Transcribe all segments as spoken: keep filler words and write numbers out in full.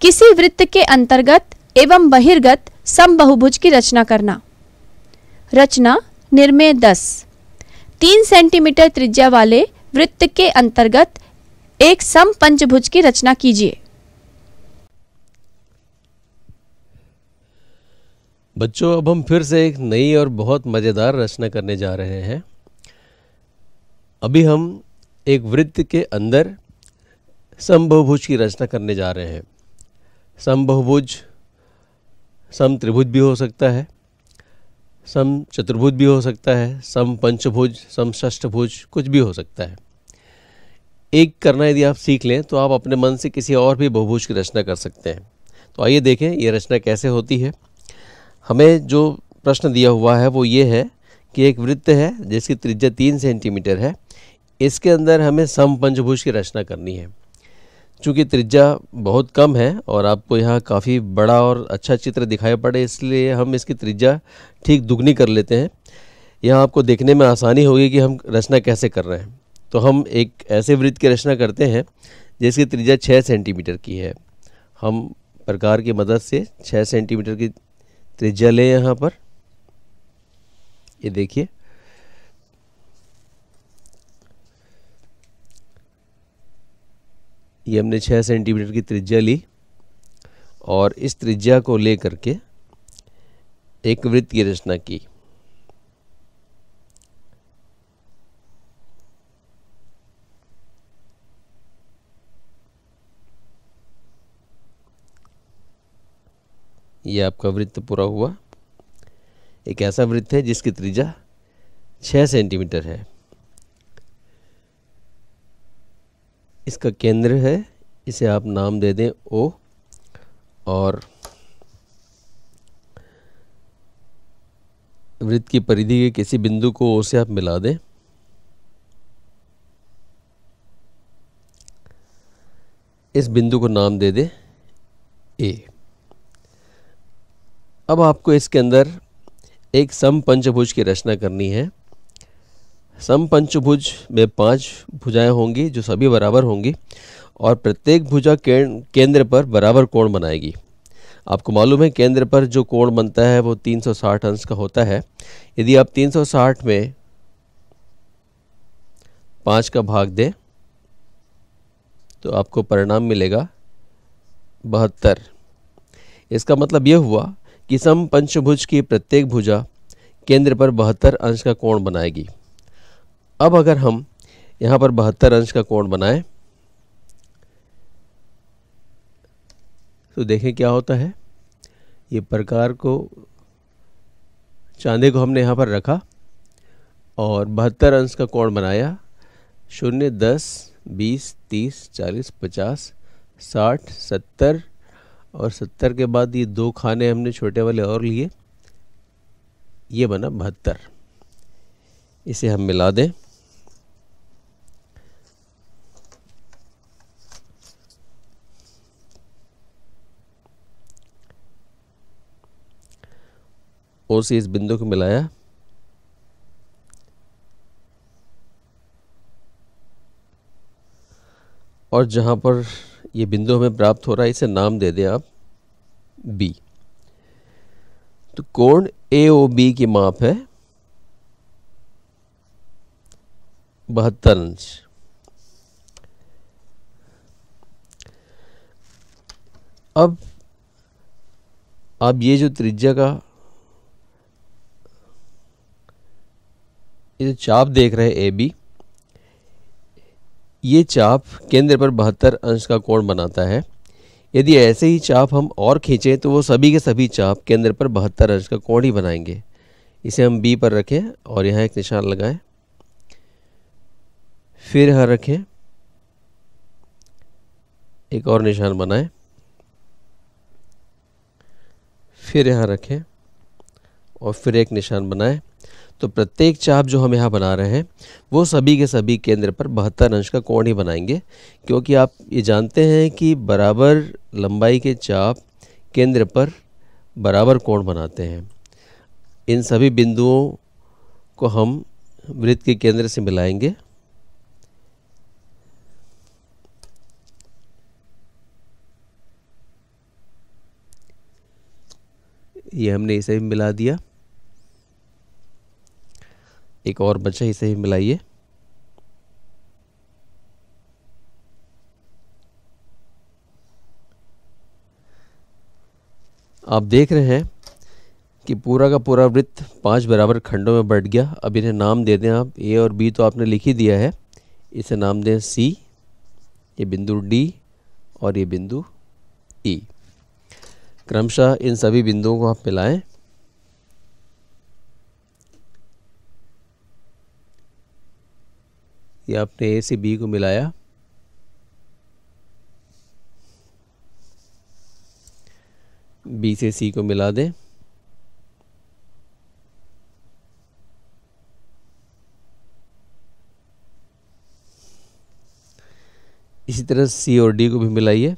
किसी वृत्त के अंतर्गत एवं बहिर्गत समबाहुभुज की रचना करना। रचना निर्मेय दस। तीन सेंटीमीटर त्रिज्या वाले वृत्त के अंतर्गत एक समपंचभुज की रचना कीजिए। बच्चों, अब हम फिर से एक नई और बहुत मज़ेदार रचना करने जा रहे हैं। अभी हम एक वृत्त के अंदर समबाहुभुज की रचना करने जा रहे हैं। समबाहुभुज सम त्रिभुज भी हो सकता है, सम चतुर्भुज भी हो सकता है, सम पंचभुज, सम षष्ठभुज, कुछ भी हो सकता है। एक करना यदि आप सीख लें तो आप अपने मन से किसी और भी बहुभुज की रचना कर सकते हैं। तो आइए देखें ये रचना कैसे होती है। हमें जो प्रश्न दिया हुआ है वो ये है कि एक वृत्त है जिसकी त्रिज्या तीन सेंटीमीटर है, इसके अंदर हमें समपंचभुज की रचना करनी है। चूँकि त्रिज्या बहुत कम है और आपको यहाँ काफ़ी बड़ा और अच्छा चित्र दिखाई पड़े, इसलिए हम इसकी त्रिज्या ठीक दुगनी कर लेते हैं। यहाँ आपको देखने में आसानी होगी कि हम रचना कैसे कर रहे हैं। तो हम एक ऐसे वृत्त की रचना करते हैं जिसकी त्रिज्या छः सेंटीमीटर की है। हम प्रकार की मदद से छः सेंटीमीटर की त्रिज्या लें। यहाँ पर ये देखिए, ये हमने छः सेंटीमीटर की त्रिज्या ली और इस त्रिज्या को ले करके एक वृत्त की रचना की। ये आपका वृत्त पूरा हुआ। एक ऐसा वृत्त है जिसकी त्रिज्या छः सेंटीमीटर है। इसका केंद्र है, इसे आप नाम दे दें ओ, और वृत्त की परिधि के किसी बिंदु को ओ से आप मिला दें। इस बिंदु को नाम दे दें ए। अब आपको इसके अंदर एक समपंचभुज की रचना करनी है। समपंचभुज में पांच भुजाएं होंगी जो सभी बराबर होंगी और प्रत्येक भुजा केंद्र पर बराबर कोण बनाएगी। आपको मालूम है केंद्र पर जो कोण बनता है वो तीन सौ साठ अंश का होता है। यदि आप तीन सौ साठ में पाँच का भाग दें तो आपको परिणाम मिलेगा बहत्तर। इसका मतलब यह हुआ कि समपंचभुज की प्रत्येक भुजा केंद्र पर बहत्तर अंश का कोण बनाएगी। अब अगर हम यहाँ पर बहत्तर अंश का कोण बनाएं तो देखें क्या होता है। ये प्रकार को, चांदे को हमने यहाँ पर रखा और बहत्तर अंश का कोण बनाया। शून्य, दस, बीस, तीस, चालीस, पचास, साठ, सत्तर और सत्तर के बाद ये दो खाने हमने छोटे वाले और लिए, ये बना बहत्तर। इसे हम मिला दें। ओ से इस बिंदु को मिलाया और जहां पर ये बिंदु हमें प्राप्त हो रहा है इसे नाम दे दें आप बी। तो कोण ए ओ बी की माप है बहत्तर अंश। अब आप ये जो त्रिज्या का ये जो चाप देख रहे हैं ए बी, ये चाप केंद्र पर बहत्तर अंश का कोण बनाता है। यदि ऐसे ही चाप हम और खींचें तो वो सभी के सभी चाप केंद्र पर बहत्तर अंश का कोण ही बनाएंगे। इसे हम बी पर रखें और यहाँ एक निशान लगाएं, फिर यहाँ रखें, एक और निशान बनाएं, फिर यहाँ रखें और फिर एक निशान बनाएं। तो प्रत्येक चाप जो हम यहाँ बना रहे हैं वो सभी के सभी केंद्र पर बहत्तर अंश का कोण ही बनाएंगे, क्योंकि आप ये जानते हैं कि बराबर लंबाई के चाप केंद्र पर बराबर कोण बनाते हैं। इन सभी बिंदुओं को हम वृत्त के केंद्र से मिलाएंगे। ये हमने इसे भी मिला दिया। एक और बचा, इसे भी मिलाइए। आप देख रहे हैं कि पूरा का पूरा वृत्त पांच बराबर खंडों में बट गया। अब इन्हें नाम दे दें आप। ए और बी तो आपने लिख ही दिया है, इसे नाम दें सी, ये बिंदु डी और ये बिंदु ई। क्रमशः इन सभी बिंदुओं को आप मिलाएं। ये आपने ए से बी को मिलाया, बी से सी को मिला दें, इसी तरह सी और डी को भी मिलाइए,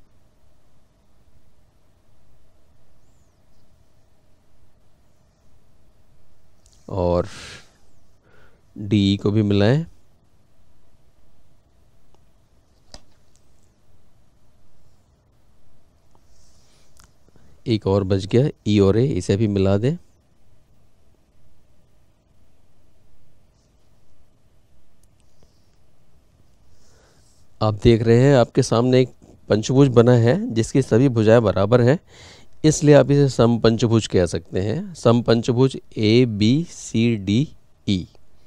और डी को भी मिलाएं। एक और बच गया, ई और ए, इसे भी मिला दें। आप देख रहे हैं आपके सामने एक पंचभुज बना है जिसकी सभी भुजाएं बराबर हैं, इसलिए आप इसे समपंचभुज कह सकते हैं। समपंचभुज A B C D E.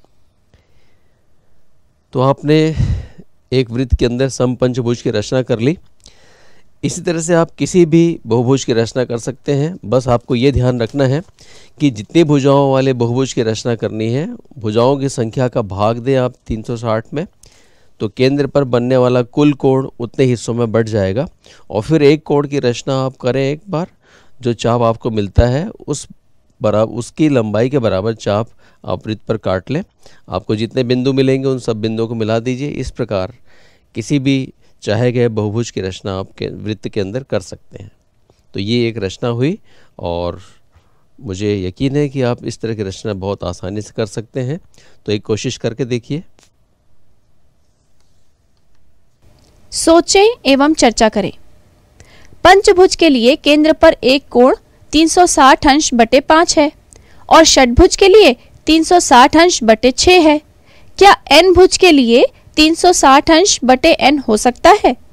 तो आपने एक वृत्त के अंदर समपंचभुज की रचना कर ली। इसी तरह से आप किसी भी बहुभुज की रचना कर सकते हैं। बस आपको ये ध्यान रखना है कि जितनी भुजाओं वाले बहुभुज की रचना करनी है, भुजाओं की संख्या का भाग दें आप तीन सौ साठ में, तो केंद्र पर बनने वाला कुल कोण उतने हिस्सों में बढ़ जाएगा। और फिर एक कोण की रचना आप करें एक बार, जो चाप आपको मिलता है उस बराबर उसकी लंबाई के बराबर चाप आप वृत्त पर काट लें। आपको जितने बिंदु मिलेंगे उन सब बिंदुओं को मिला दीजिए। इस प्रकार किसी भी चाहे गए बहुभुज की रचना आपके वृत्त के अंदर कर सकते हैं। तो ये एक रचना हुई, और मुझे यकीन है कि आप इस तरह की रचना बहुत आसानी से कर सकते हैं। तो एक कोशिश करके देखिए। सोचें एवं चर्चा करें। पंचभुज के लिए केंद्र पर एक कोण तीन सौ साठ अंश बटे पाँच है और षटभुज के लिए तीन सौ साठ अंश बटे छः है। क्या एन भुज के लिए तीन सौ साठ अंश बटे एन हो सकता है?